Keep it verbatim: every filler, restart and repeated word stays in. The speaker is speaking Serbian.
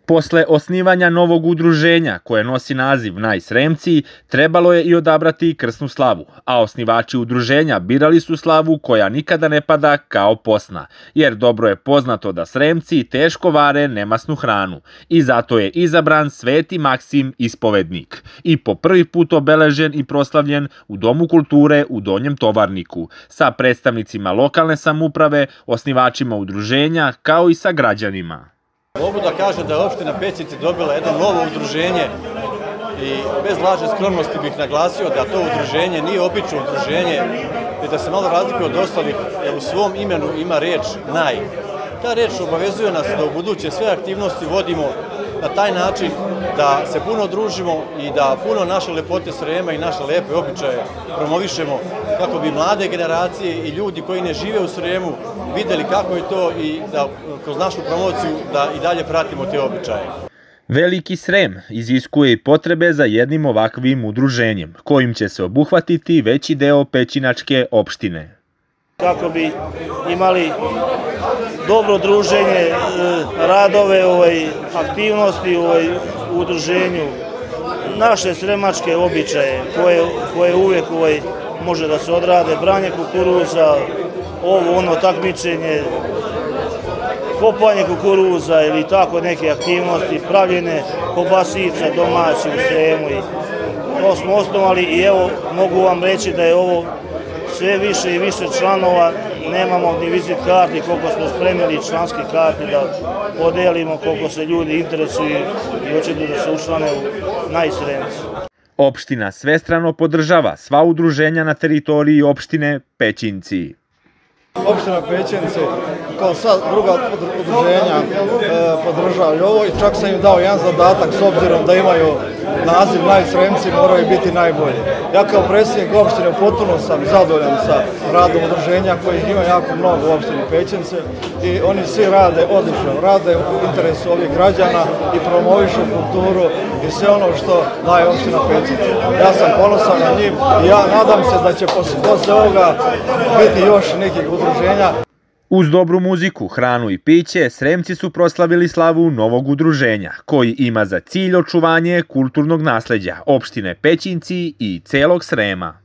Posle osnivanja novog udruženja, koje nosi naziv Najsremci, trebalo je i odabrati krsnu slavu, a osnivači udruženja birali su slavu koja nikada ne pada kao posna, jer dobro je poznato da Sremci teško vare nemasnu hranu i zato je izabran Sveti Maksim Ispovednik i po prvi put obeležen i proslavljen u Domu kulture u Donjem Tovarniku, sa predstavnicima lokalne samouprave, osnivačima udruženja, kao i sa građanima. Mogu da kažem da je opština Pećinci dobila jedno novo udruženje i bez lažne skromnosti bih naglasio da to udruženje nije obično udruženje i da se malo razlikuje od ostalih, jer u svom imenu ima reč naj. Ta reč obavezuje nas da u buduće sve aktivnosti vodimo na taj način da se puno družimo i da puno naše lepote Srema i naše lepe običaje promovišemo kako bi mlade generacije i ljudi koji ne žive u Sremu videli kako je to i da kroz našu promociju da i dalje pratimo te običaje. Veliki Srem iziskuje i potrebe za jednim ovakvim udruženjem, kojim će se obuhvatiti veći deo Pećinačke opštine. Kako bi imali dobro druženje, radove, aktivnosti u udruženju, naše sremačke običaje koje uvijek može da se odrade, branje kukuruza, ovo ono takmičenje, kopanje kukuruza ili tako neke aktivnosti, pravljene kobasica domaće u Sremu. To smo osnovali i evo mogu vam reći da je ovo sve više i više članova, nemamo ni vizit karti, koliko smo spremili članski karti da podelimo, koliko se ljudi interesuju i hoće da se učlane u Najsremci. Opština svestrano podržava sva udruženja na teritoriji opštine Pećinci. Opština Pećinci, kao sad druga udruženja, podržavaju ovo i čak sam im dao jedan zadatak s obzirom da imaju naziv Najsremci, moraju biti najbolji. Ja kao predsjednik opštine potpuno sam zadovoljan sa radom udruženja kojih ima jako mnogo u opštini Pećinci i oni svi rade odlično, rade u interesu ovih građana i promovišu kulturu i sve ono što daje opština Pećinci. Ja sam ponosan na njih i ja nadam se da će posle ovoga biti još nekih udruženja. Uz dobru muziku, hranu i piće, Sremci su proslavili slavu novog udruženja, koji ima za cilj očuvanje kulturnog nasleđa opštine Pećinci i celog Srema.